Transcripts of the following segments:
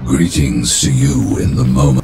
Greetings to you in the moment.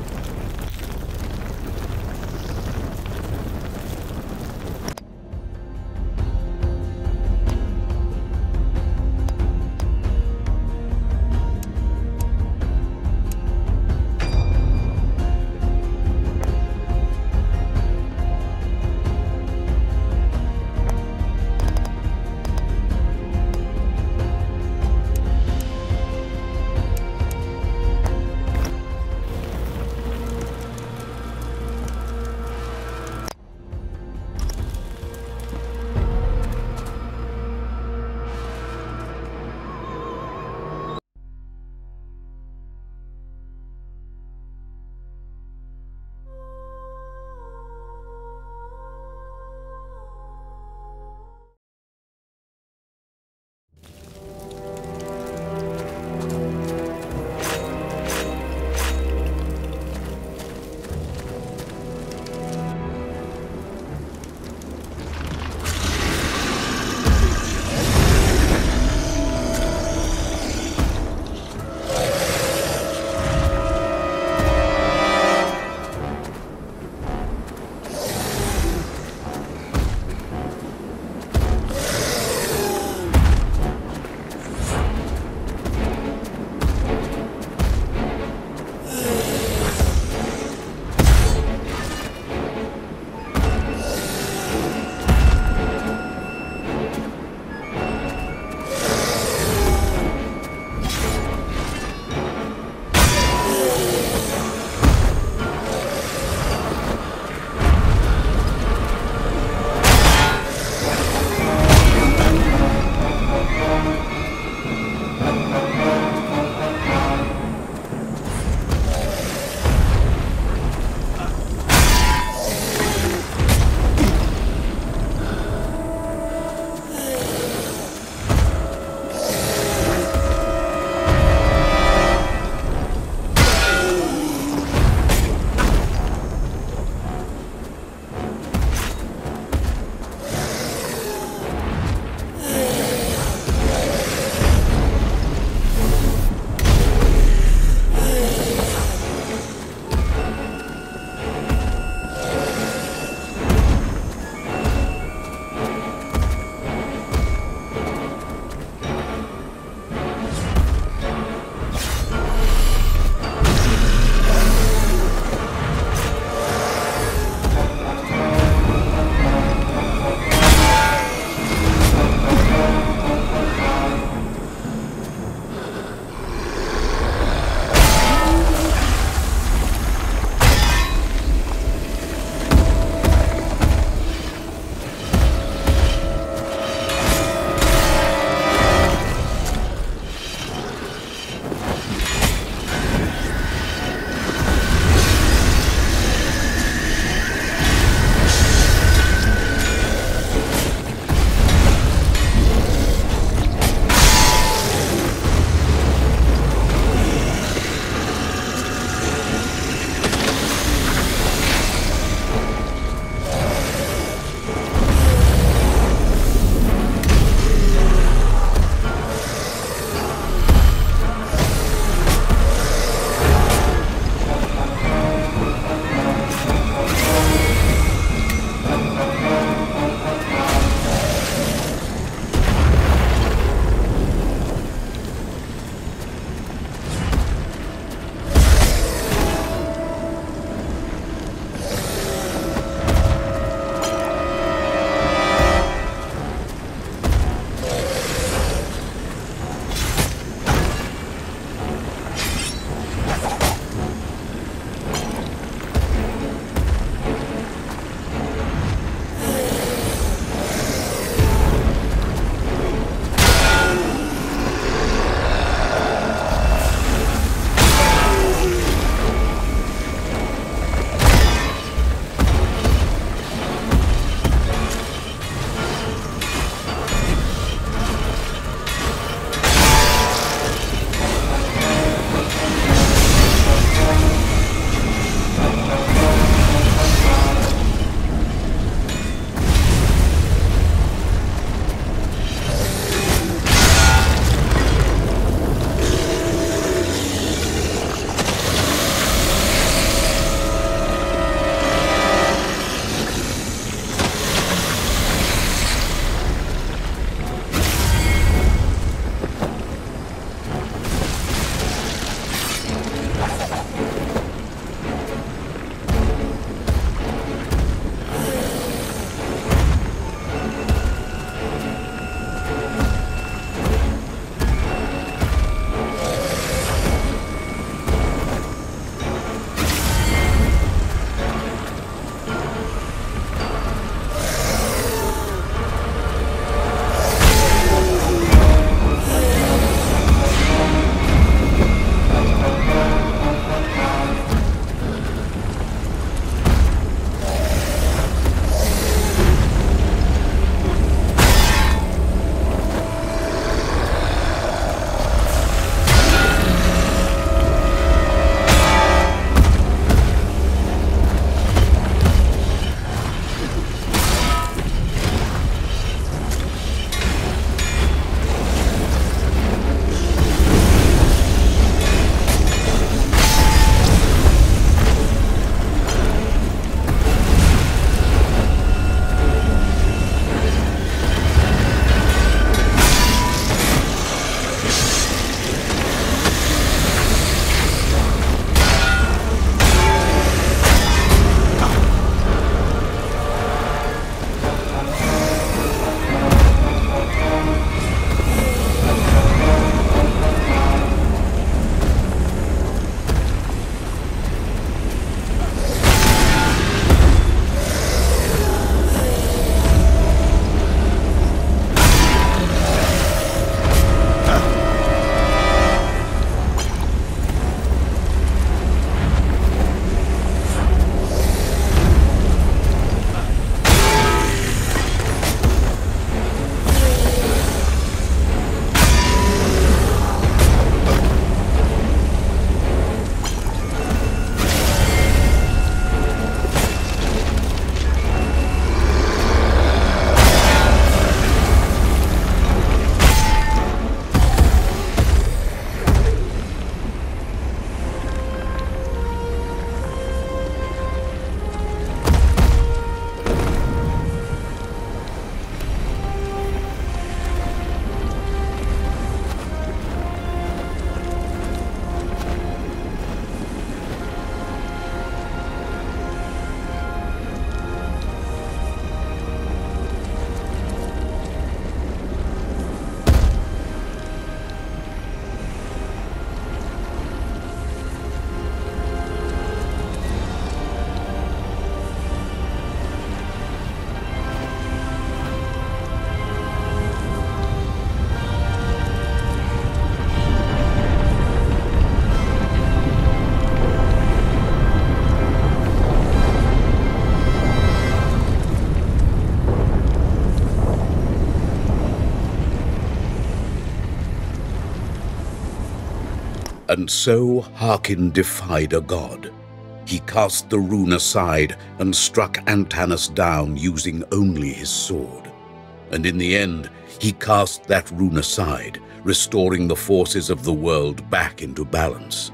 And so Harkin defied a god. He cast the rune aside and struck Antanas down using only his sword. And in the end, he cast that rune aside, restoring the forces of the world back into balance.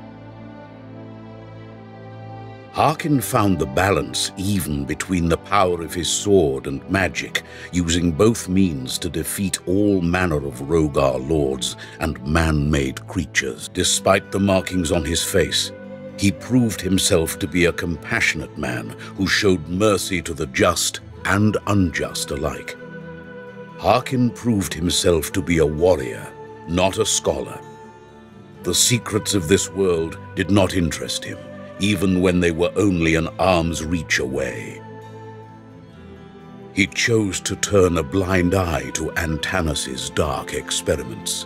Harkin found the balance even between the power of his sword and magic, using both means to defeat all manner of Rogar lords and man-made creatures. Despite the markings on his face, he proved himself to be a compassionate man who showed mercy to the just and unjust alike. Harkin proved himself to be a warrior, not a scholar. The secrets of this world did not interest him, even when they were only an arm's reach away. He chose to turn a blind eye to Antanas's dark experiments.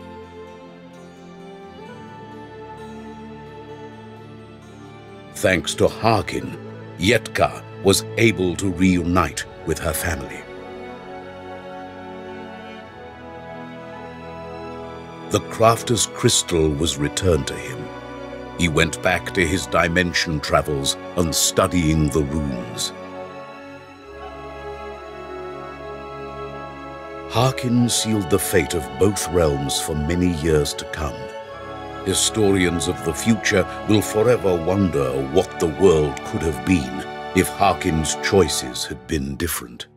Thanks to Harkin, Yetka was able to reunite with her family. The crafter's crystal was returned to him. He went back to his dimension travels and studying the runes. Harkin sealed the fate of both realms for many years to come. Historians of the future will forever wonder what the world could have been if Harkin's choices had been different.